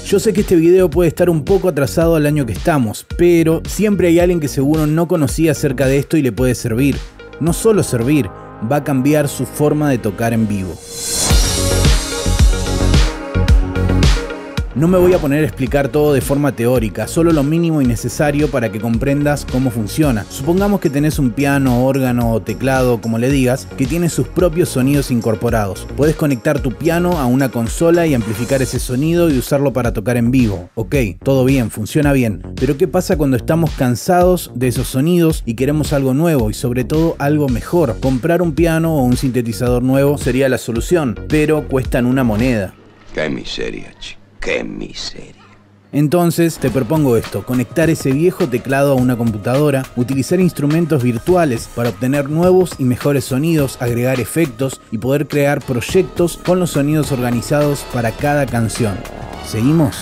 Yo sé que este video puede estar un poco atrasado al año que estamos, pero siempre hay alguien que seguro no conocía acerca de esto y le puede servir. No solo servir, va a cambiar su forma de tocar en vivo. No me voy a poner a explicar todo de forma teórica, solo lo mínimo y necesario para que comprendas cómo funciona. Supongamos que tenés un piano, órgano o teclado, como le digas, que tiene sus propios sonidos incorporados. Puedes conectar tu piano a una consola y amplificar ese sonido y usarlo para tocar en vivo. Ok, todo bien, funciona bien. Pero ¿qué pasa cuando estamos cansados de esos sonidos y queremos algo nuevo y sobre todo algo mejor? Comprar un piano o un sintetizador nuevo sería la solución, pero cuestan una moneda. Qué miseria, chico. ¡Qué miseria! Entonces te propongo esto: conectar ese viejo teclado a una computadora, utilizar instrumentos virtuales para obtener nuevos y mejores sonidos, agregar efectos y poder crear proyectos con los sonidos organizados para cada canción. ¿Seguimos?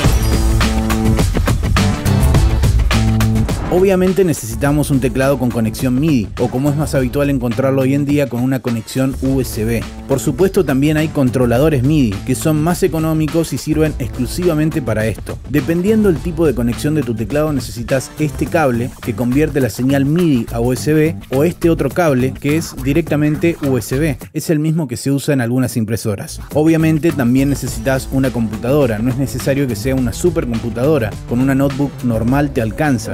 Obviamente necesitamos un teclado con conexión MIDI, o como es más habitual encontrarlo hoy en día, con una conexión USB. Por supuesto también hay controladores MIDI, que son más económicos y sirven exclusivamente para esto. Dependiendo del tipo de conexión de tu teclado necesitas este cable que convierte la señal MIDI a USB, o este otro cable que es directamente USB. Es el mismo que se usa en algunas impresoras. Obviamente también necesitas una computadora, no es necesario que sea una supercomputadora, con una notebook normal te alcanza.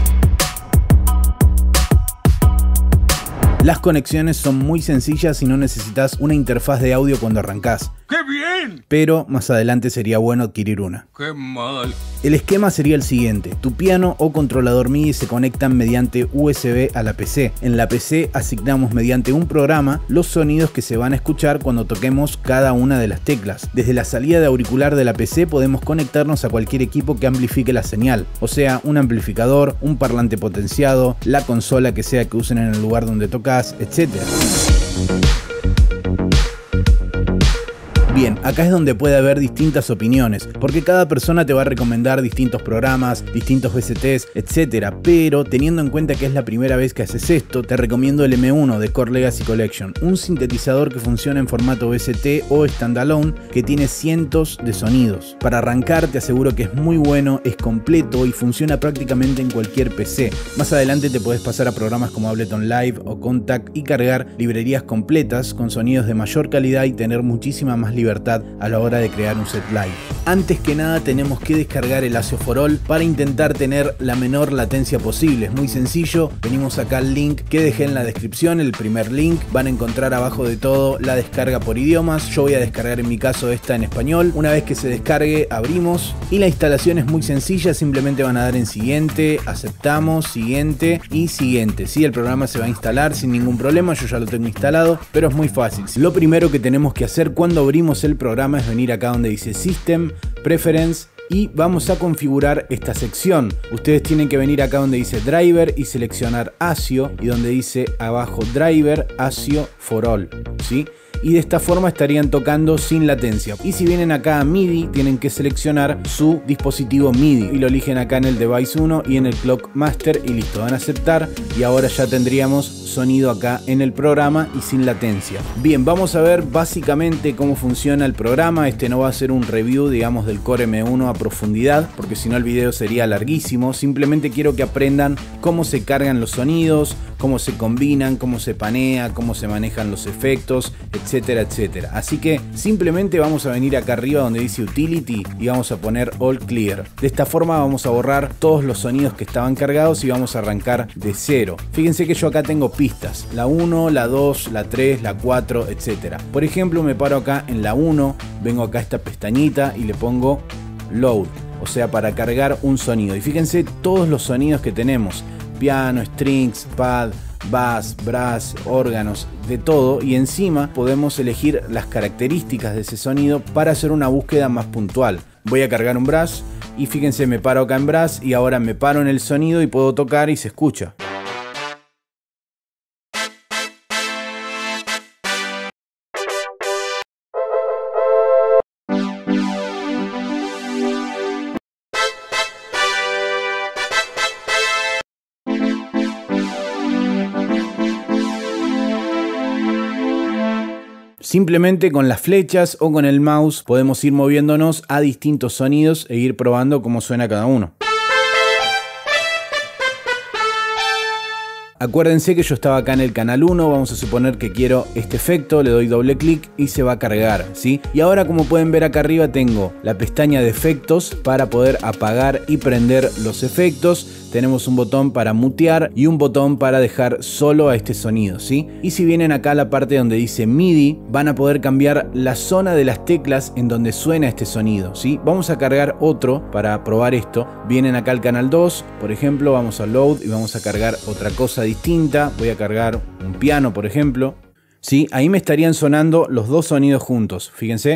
Las conexiones son muy sencillas y no necesitas una interfaz de audio cuando arrancás. ¡Qué bien! Pero más adelante sería bueno adquirir una. ¡Qué mal! El esquema sería el siguiente: tu piano o controlador MIDI se conectan mediante USB a la PC. En la PC asignamos mediante un programa los sonidos que se van a escuchar cuando toquemos cada una de las teclas. Desde la salida de auricular de la PC podemos conectarnos a cualquier equipo que amplifique la señal, o sea, un amplificador, un parlante potenciado, la consola que sea que usen en el lugar donde tocas, etc. Bien, acá es donde puede haber distintas opiniones, porque cada persona te va a recomendar distintos programas, distintos VSTs, etc. Pero teniendo en cuenta que es la primera vez que haces esto, te recomiendo el M1 de Chord Legacy Collection, un sintetizador que funciona en formato VST o standalone que tiene cientos de sonidos. Para arrancar te aseguro que es muy bueno, es completo y funciona prácticamente en cualquier PC. Más adelante te puedes pasar a programas como Ableton Live o Kontakt y cargar librerías completas con sonidos de mayor calidad y tener muchísima más libertad a la hora de crear un set live. Antes que nada tenemos que descargar el ASIO for All para intentar tener la menor latencia posible. Es muy sencillo, venimos acá al link que dejé en la descripción, el primer link. Van a encontrar abajo de todo la descarga por idiomas. Yo voy a descargar en mi caso esta en español. Una vez que se descargue abrimos y la instalación es muy sencilla, simplemente van a dar en siguiente, aceptamos, siguiente y siguiente. Sí, el programa se va a instalar sin ningún problema, yo ya lo tengo instalado, pero es muy fácil. Lo primero que tenemos que hacer cuando abrimos el programa es venir acá donde dice System, Preference y vamos a configurar esta sección. Ustedes tienen que venir acá donde dice Driver y seleccionar ASIO y donde dice abajo Driver ASIO for All, ¿sí? Y de esta forma estarían tocando sin latencia. Y si vienen acá a MIDI, tienen que seleccionar su dispositivo MIDI y lo eligen acá en el Device 1 y en el Clock Master y listo, van a aceptar y ahora ya tendríamos sonido acá en el programa y sin latencia. Bien, vamos a ver básicamente cómo funciona el programa. Este no va a ser un review, digamos, del Core M1 a profundidad, porque si no el video sería larguísimo. Simplemente quiero que aprendan cómo se cargan los sonidos, cómo se combinan, cómo se panea, cómo se manejan los efectos, etcétera, etcétera. Así que simplemente vamos a venir acá arriba donde dice Utility y vamos a poner All Clear. De esta forma vamos a borrar todos los sonidos que estaban cargados y vamos a arrancar de cero. Fíjense que yo acá tengo pistas, la 1, la 2, la 3, la 4, etcétera. Por ejemplo, me paro acá en la 1, vengo acá a esta pestañita y le pongo Load, o sea, para cargar un sonido. Y fíjense todos los sonidos que tenemos: piano, strings, pad, bass, brass, órganos, de todo, y encima podemos elegir las características de ese sonido para hacer una búsqueda más puntual. Voy a cargar un brass y fíjense, me paro acá en brass y ahora me paro en el sonido y puedo tocar y se escucha. Simplemente con las flechas o con el mouse podemos ir moviéndonos a distintos sonidos e ir probando cómo suena cada uno. Acuérdense que yo estaba acá en el canal 1, vamos a suponer que quiero este efecto, le doy doble clic y se va a cargar, ¿sí? Y ahora, como pueden ver acá arriba, tengo la pestaña de efectos para poder apagar y prender los efectos. Tenemos un botón para mutear y un botón para dejar solo a este sonido, ¿sí? Y si vienen acá a la parte donde dice MIDI, van a poder cambiar la zona de las teclas en donde suena este sonido, ¿sí? Vamos a cargar otro para probar esto. Vienen acá al canal 2, por ejemplo, vamos a Load y vamos a cargar otra cosa distinta. Voy a cargar un piano, por ejemplo, ¿sí? Ahí me estarían sonando los dos sonidos juntos, fíjense.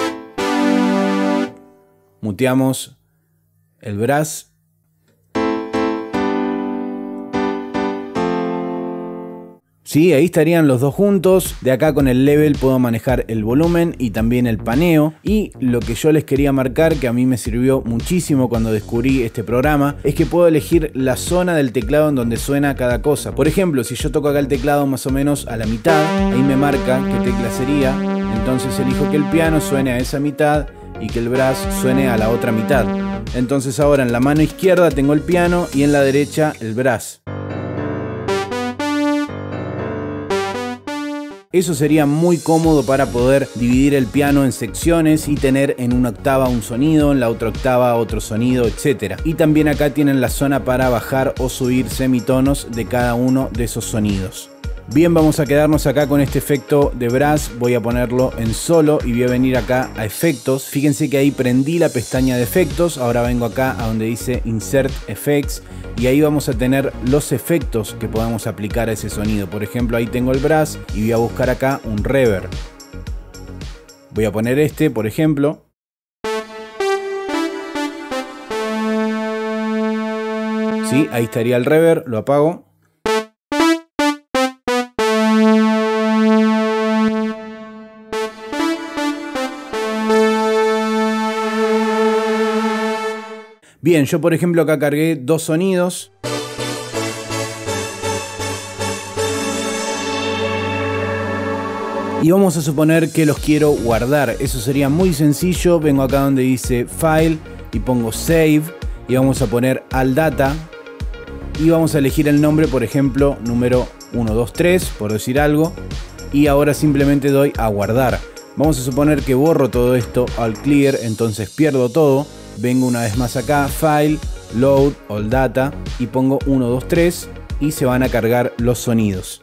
Muteamos el brass. Sí, ahí estarían los dos juntos. De acá con el level puedo manejar el volumen y también el paneo. Y lo que yo les quería marcar, que a mí me sirvió muchísimo cuando descubrí este programa, es que puedo elegir la zona del teclado en donde suena cada cosa. Por ejemplo, si yo toco acá el teclado más o menos a la mitad, ahí me marca qué tecla sería. Entonces elijo que el piano suene a esa mitad y que el brass suene a la otra mitad. Entonces ahora en la mano izquierda tengo el piano y en la derecha el brass. Eso sería muy cómodo para poder dividir el piano en secciones y tener en una octava un sonido, en la otra octava otro sonido, etc. Y también acá tienen la zona para bajar o subir semitonos de cada uno de esos sonidos. Bien, vamos a quedarnos acá con este efecto de brass. Voy a ponerlo en solo y voy a venir acá a efectos. Fíjense que ahí prendí la pestaña de efectos. Ahora vengo acá a donde dice Insert Effects y ahí vamos a tener los efectos que podamos aplicar a ese sonido. Por ejemplo, ahí tengo el brass y voy a buscar acá un reverb. Voy a poner este, por ejemplo. Sí, ahí estaría el reverb, lo apago. Bien, yo por ejemplo acá cargué dos sonidos. Y vamos a suponer que los quiero guardar. Eso sería muy sencillo. Vengo acá donde dice File y pongo Save. Y vamos a poner All Data. Y vamos a elegir el nombre, por ejemplo, número 123, por decir algo. Y ahora simplemente doy a guardar. Vamos a suponer que borro todo esto, All Clear, entonces pierdo todo. Vengo una vez más acá, File, Load, All Data y pongo 123 y se van a cargar los sonidos.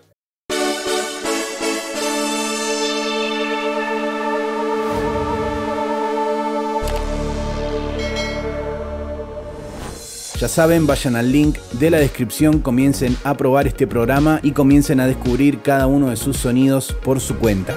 Ya saben, vayan al link de la descripción, comiencen a probar este programa y comiencen a descubrir cada uno de sus sonidos por su cuenta.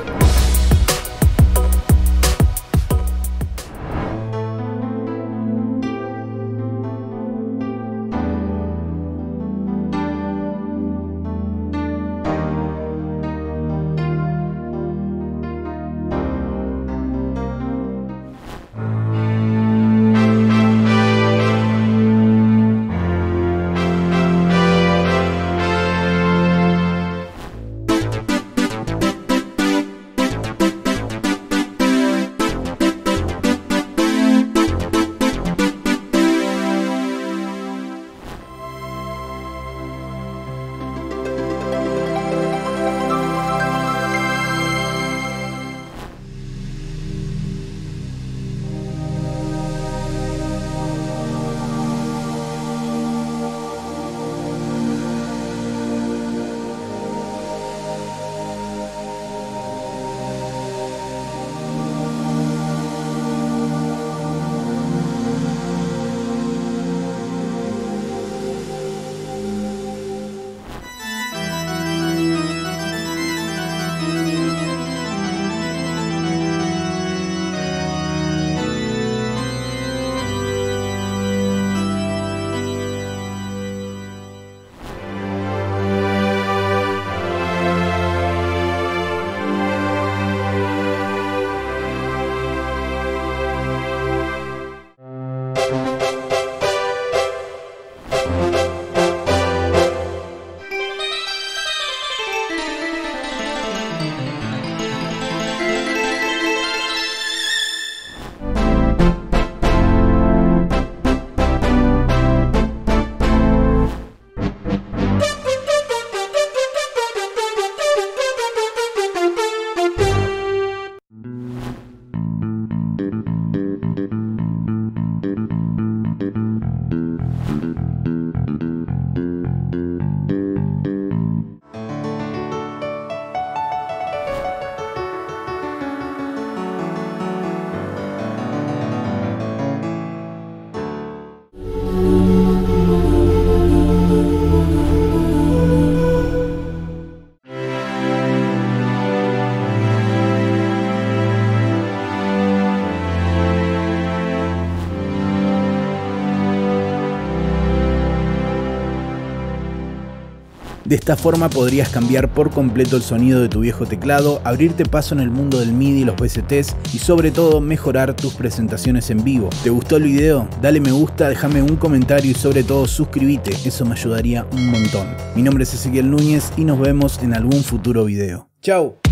De esta forma podrías cambiar por completo el sonido de tu viejo teclado, abrirte paso en el mundo del MIDI y los VSTs y sobre todo mejorar tus presentaciones en vivo. ¿Te gustó el video? Dale me gusta, déjame un comentario y sobre todo suscríbete, eso me ayudaría un montón. Mi nombre es Ezequiel Núñez y nos vemos en algún futuro video. ¡Chao!